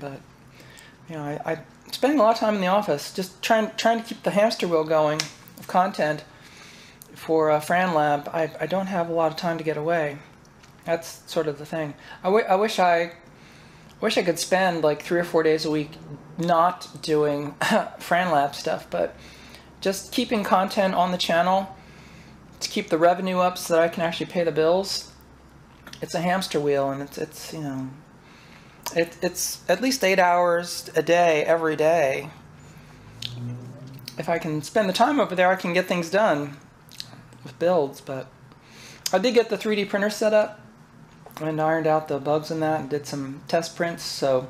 But you know, I spend a lot of time in the office just trying to keep the hamster wheel going of content for FranLab. I don't have a lot of time to get away. That's sort of the thing. I wish I could spend like 3 or 4 days a week not doing FranLab stuff, but just keeping content on the channel to keep the revenue up so that I can actually pay the bills. It's a hamster wheel, and it's you know, it's at least 8 hours a day every day. If I can spend the time over there, I can get things done with builds. But I did get the 3D printer set up and ironed out the bugs in that and did some test prints, so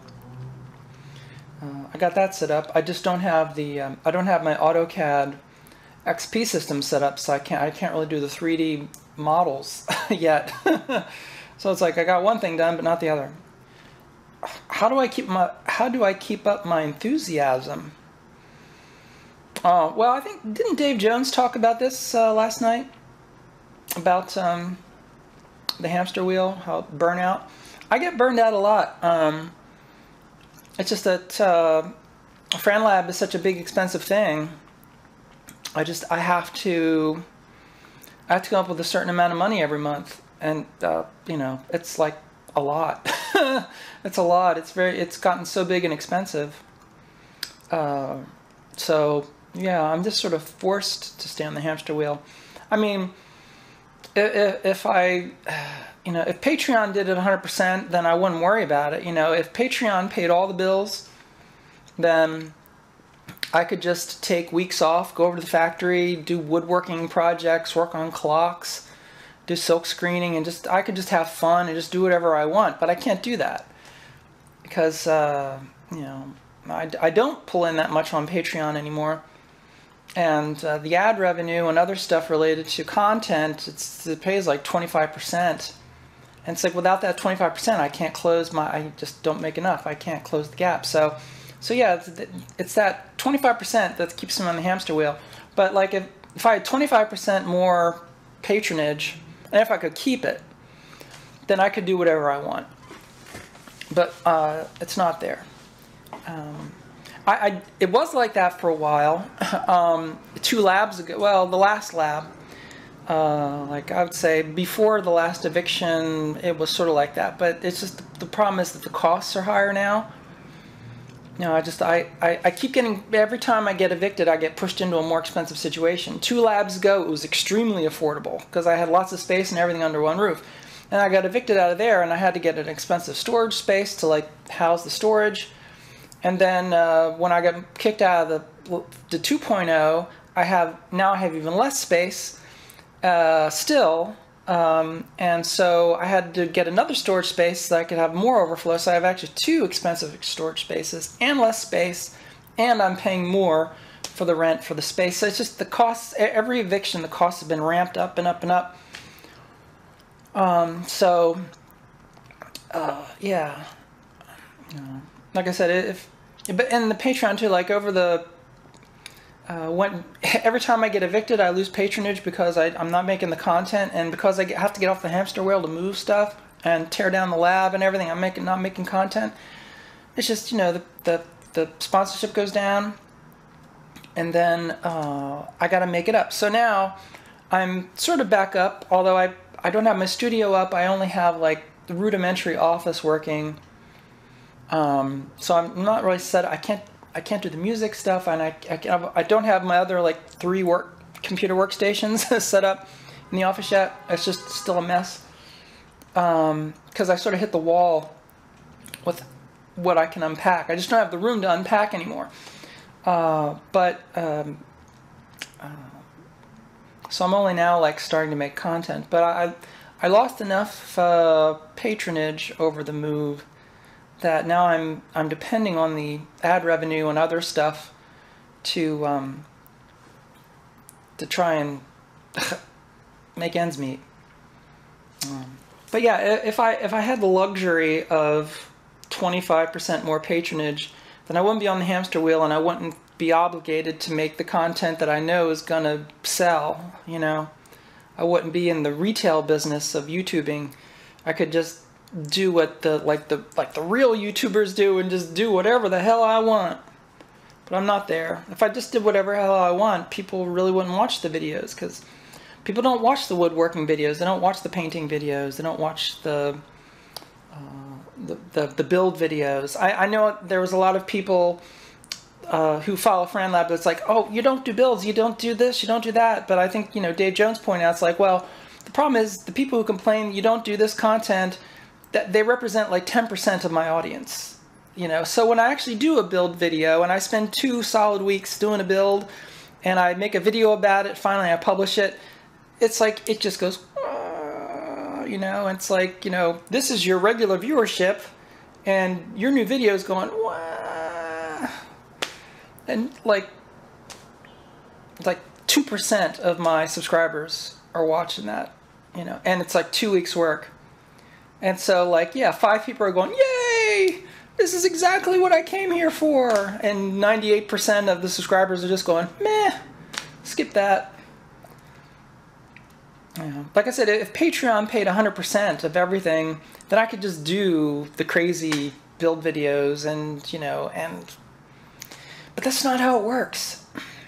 I got that set up. I just don't have the I don't have my AutoCAD XP system set up, so I can't really do the 3D models yet. So it's like I got one thing done but not the other. How do I keep up my enthusiasm? Well, I think, didn't Dave Jones talk about this last night about the hamster wheel, how burnout? I get burned out a lot. It's just that FranLab is such a big, expensive thing. I have to come up with a certain amount of money every month, and you know, it's like a lot. It's a lot. It's gotten so big and expensive. So yeah, I'm just sort of forced to stay on the hamster wheel. I mean, if Patreon did it 100%, then I wouldn't worry about it. You know, if Patreon paid all the bills, then I could just take weeks off, go over to the factory, do woodworking projects, work on clocks, do silk screening, and I could just have fun and just do whatever I want. But I can't do that because you know, I don't pull in that much on Patreon anymore. And the ad revenue and other stuff related to content, it pays like 25%. And it's like, without that 25%, I can't close I just don't make enough. I can't close the gap. So yeah, it's that 25% that keeps me on the hamster wheel. But like if I had 25% more patronage, and if I could keep it, then I could do whatever I want. But it's not there. It was like that for a while. 2 labs ago, well, the last lab, like I would say before the last eviction, it was sort of like that. But it's just the problem is that the costs are higher now. You know, I keep getting, every time I get evicted, I get pushed into a more expensive situation. 2 labs ago, it was extremely affordable because I had lots of space and everything under one roof. And I got evicted out of there, and I had to get an expensive storage space to like house the storage. And then when I got kicked out of the 2.0, I have even less space still, and so I had to get another storage space so that I could have more overflow. So I have actually 2 expensive storage spaces and less space, and I'm paying more for the rent for the space. So it's just the costs. Every eviction, the costs have been ramped up and up and up. Yeah. Like I said, but in the Patreon too, like over the every time I get evicted, I lose patronage because I'm not making the content, and because I have to get off the hamster wheel to move stuff and tear down the lab and everything, I'm not making content. It's just, you know, the sponsorship goes down, and then I got to make it up. So now I'm sort of back up, although I don't have my studio up. I only have like the rudimentary office working. So I'm not really set. I can't do the music stuff, and I don't have my other like 3 computer workstations set up in the office yet. It's just still a mess because I sort of hit the wall with what I can unpack. I just don't have the room to unpack anymore. So I'm only now like starting to make content, but I lost enough patronage over the move that now I'm depending on the ad revenue and other stuff to try and make ends meet. But yeah, if I had the luxury of 25% more patronage, then I wouldn't be on the hamster wheel, and I wouldn't be obligated to make the content that I know is gonna sell. You know, I wouldn't be in the retail business of YouTubing. I could just do what the real YouTubers do and just do whatever the hell I want. But I'm not there. If I just did whatever the hell I want, people really wouldn't watch the videos, because people don't watch the woodworking videos. They don't watch the painting videos. They don't watch the build videos. I know there was a lot of people who follow FranLab that's like, oh, you don't do builds, you don't do this, you don't do that. But I think, you know, Dave Jones pointed out, it's like, well, the problem is the people who complain you don't do this content, that they represent like 10% of my audience. You know, so when I actually do a build video and I spend 2 solid weeks doing a build and I make a video about it, finally I publish it, it's like it just goes, you know, it's like, you know, this is your regular viewership and your new video is going, wah. And like 2% of my subscribers are watching that, you know, and it's like 2 weeks work. And so like, yeah, 5 people are going, yay, this is exactly what I came here for. And 98% of the subscribers are just going, meh, skip that. Yeah. Like I said, if Patreon paid 100% of everything, then I could just do the crazy build videos and, you know, but that's not how it works.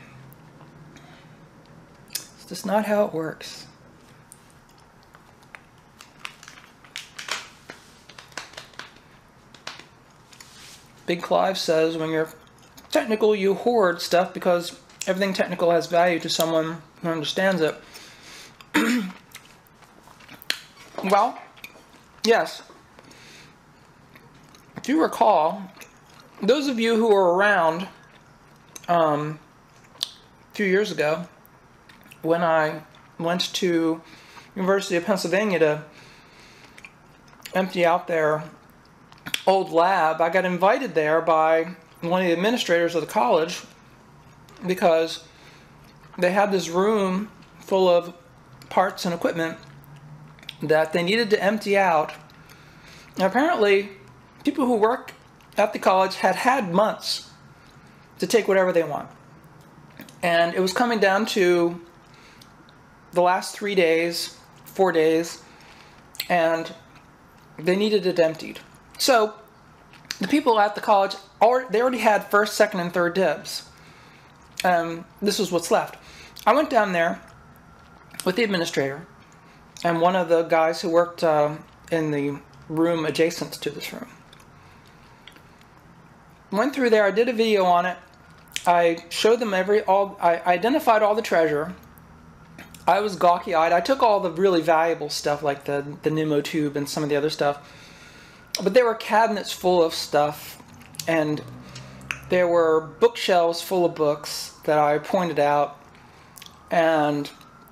It's just not how it works. Big Clive says, when you're technical, you hoard stuff because everything technical has value to someone who understands it. Well, yes. If you recall, those of you who were around a few years ago when I went to University of Pennsylvania to empty out their old lab, I got invited there by one of the administrators of the college because they had this room full of parts and equipment that they needed to empty out. And apparently, people who work at the college had months to take whatever they want. And it was coming down to the last 3 days, 4 days, and they needed it emptied. So the people at the college, they already had first, second, and third dibs. This was what's left. I went down there with the administrator and one of the guys who worked in the room adjacent to this room. Went through there, I did a video on it. I showed them I identified all the treasure. I was gawky-eyed. I took all the really valuable stuff like the Nemo tube and some of the other stuff. But there were cabinets full of stuff, and there were bookshelves full of books that I pointed out, and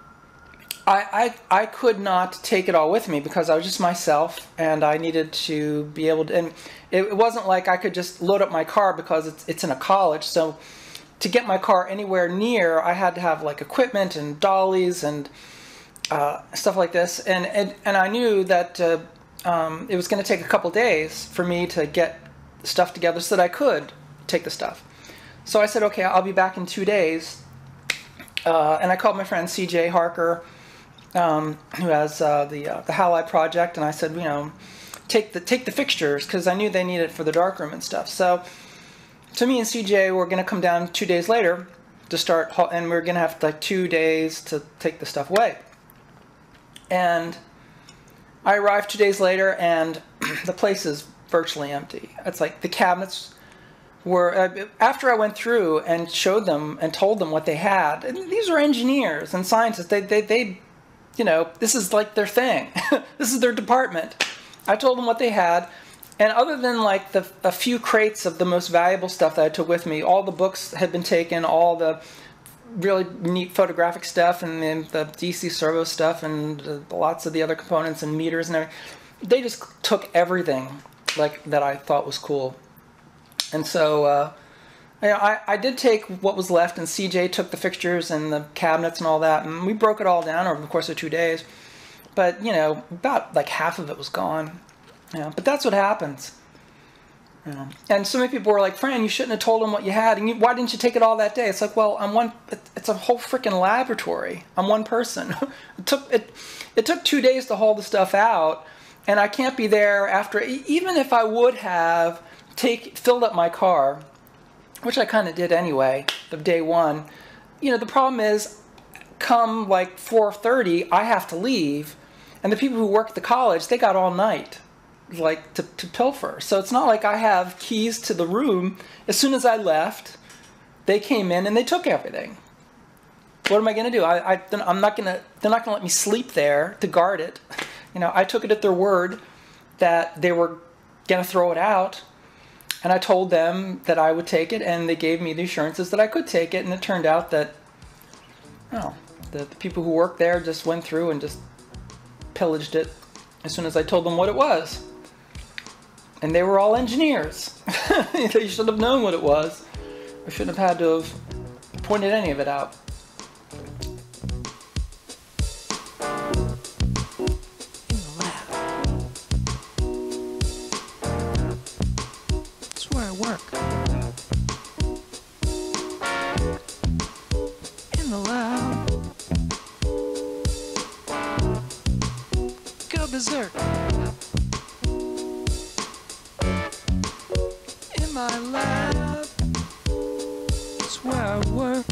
I could not take it all with me because I was just myself, and I needed to be able to, and it wasn't like I could just load up my car because it's in a college, so to get my car anywhere near, I had to have like equipment and dollies and stuff like this, and I knew that it was going to take a couple days for me to get stuff together so that I could take the stuff. So I said, okay, I'll be back in 2 days. And I called my friend CJ Harker, who has the Halide project, and I said, you know, take the fixtures, because I knew they needed it for the darkroom and stuff. So me and CJ were going to come down 2 days later to start, and we were going to have like 2 days to take the stuff away. And I arrived 2 days later, and the place is virtually empty. It's like the cabinets were, after I went through and showed them and told them what they had, and these are engineers and scientists, they you know, this is like their thing. This is their department. I told them what they had, and other than like a few crates of the most valuable stuff that I took with me, all the books had been taken, all the really neat photographic stuff, and then the DC servo stuff, and lots of the other components and meters and everything. They just took everything like that I thought was cool. And so you know, I did take what was left, and CJ took the fixtures and the cabinets and all that, and we broke it all down over the course of 2 days. But, you know, about like half of it was gone. You know, but that's what happens. You know. And so many people were like, Fran, you shouldn't have told them what you had, and why didn't you take it all that day? It's like, well, it's a whole freaking laboratory. I'm one person. It took 2 days to haul the stuff out, and I can't be there after, even if I would have filled up my car, which I kind of did anyway, the day one. The problem is, come like 4:30, I have to leave, and the people who work at the college, they got all night, like to pilfer. So it's not like I have keys to the room. As soon as I left, they came in and they took everything. What am I going to do? I'm not going to. They're not going to let me sleep there to guard it. I took it at their word that they were going to throw it out, and I told them that I would take it, and they gave me the assurances that I could take it. And it turned out that, the people who worked there just went through and just pillaged it as soon as I told them what it was. And they were all engineers. They should have known what it was. I shouldn't have had to have pointed any of it out. In the lab. That's where I work. In the lab. Go berserk. In my lab. That's where I work.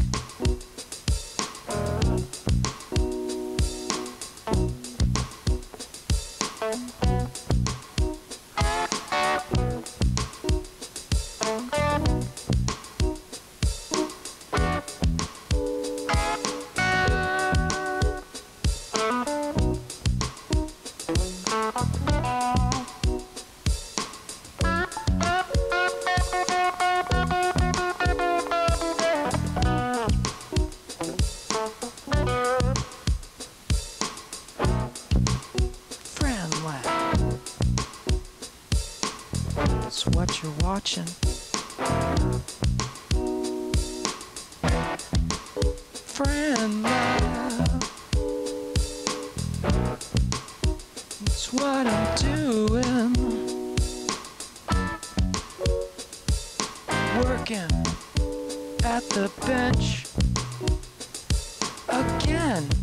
That's what you're watching. Friend Lab. That's what I'm doing. Working at the bench again.